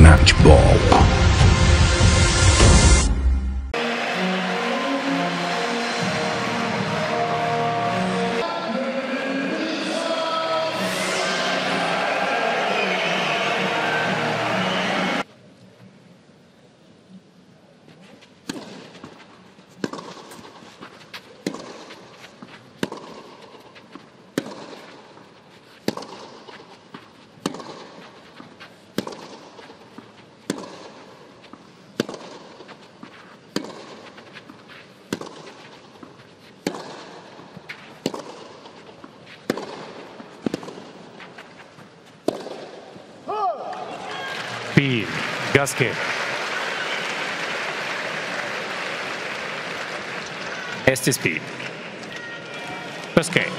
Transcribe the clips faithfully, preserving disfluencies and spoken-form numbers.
Match ball. Spiel, Gasquet. Erste Spiel. Gasquet.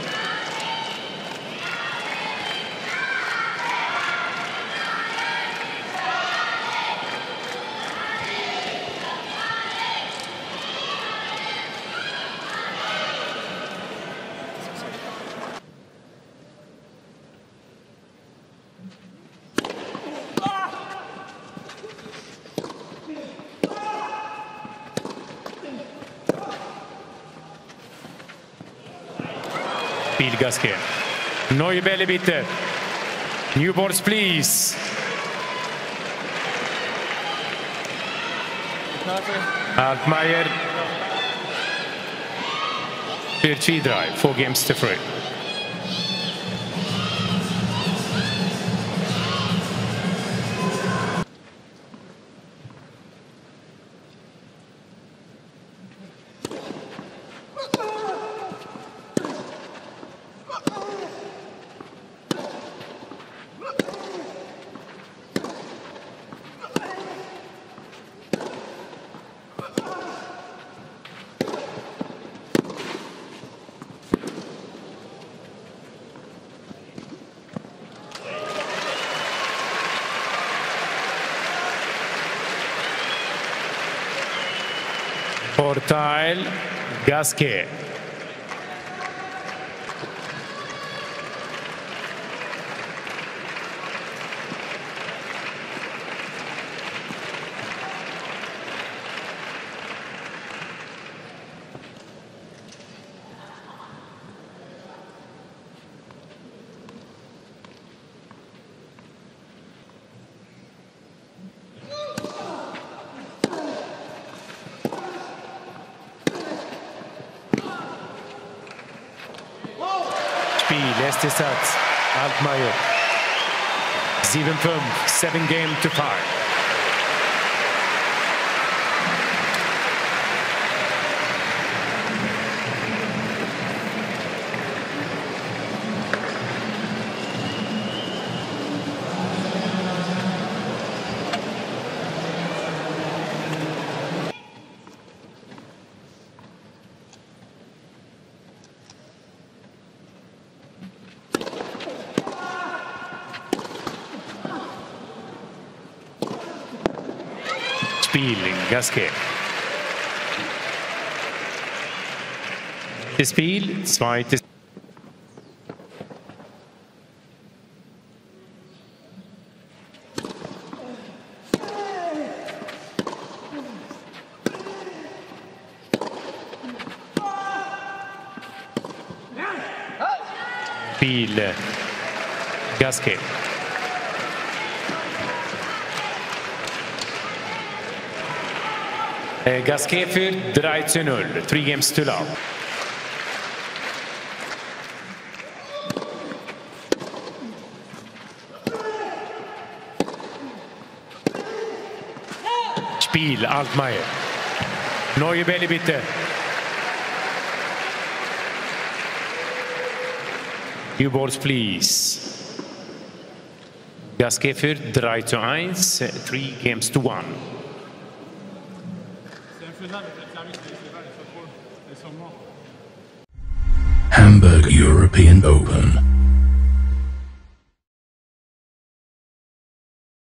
Spiel, Gasquet. Neue Bälle bitte. New balls, please. Altmaier. Für zwei drei. Four games to three. Vorteil, Gasquet. Spiel, erster Satz, Altmaier. sieben fünf, seven game to five. Spiel, Gasquet. Das Spiel, zweites. Spiel, Gasquet. Gasquet führt drei zu null. Three games to love. Spiel, Altmaier. Neue Bälle bitte. New balls, please. Gasquet führt drei zu eins. Three games to one. Hamburg European Open.